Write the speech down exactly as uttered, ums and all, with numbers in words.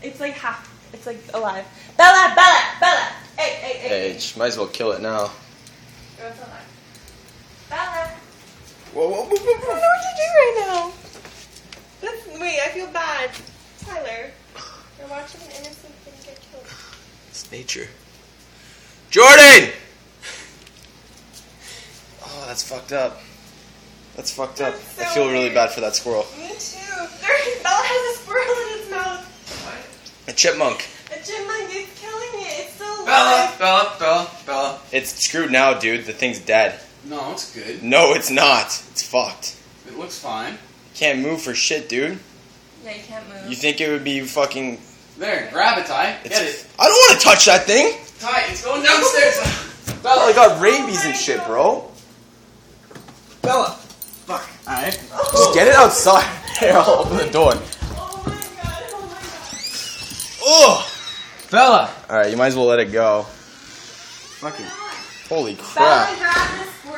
It's like half. It's like alive. Bella, Bella, Bella. Hey, hey, hey. Hey, hey. Might as well kill it now. It's alive. Bella. Whoa, whoa, whoa, whoa, I don't know whoa. what to do right now. That's, wait, I feel bad. Tyler, you're watching an innocent thing get killed. It's nature. Jordan! Oh, that's fucked up. That's fucked up. That's so I feel really weird. bad for that squirrel. Me too. There, Bella has a squirrel in its mouth. A chipmunk. A chipmunk is killing it. It's still Bella, alive. Bella, Bella, Bella. It's screwed now, dude. The thing's dead. No, it's good. No, it's not. It's fucked. It looks fine. Can't move for shit, dude. Yeah, you can't move. You think it would be fucking... There, grab it, Ty. It's... Get it. I don't want to touch that thing. Ty, it's going downstairs. Bella, I Bella, got rabies and shit, bro. Bella. Fuck. Alright. Just get it outside. Here, I'll open the door. Oh my god, oh my god. Oh! Bella. Alright, you might as well let it go. Fucking. Holy crap. Bella, grab this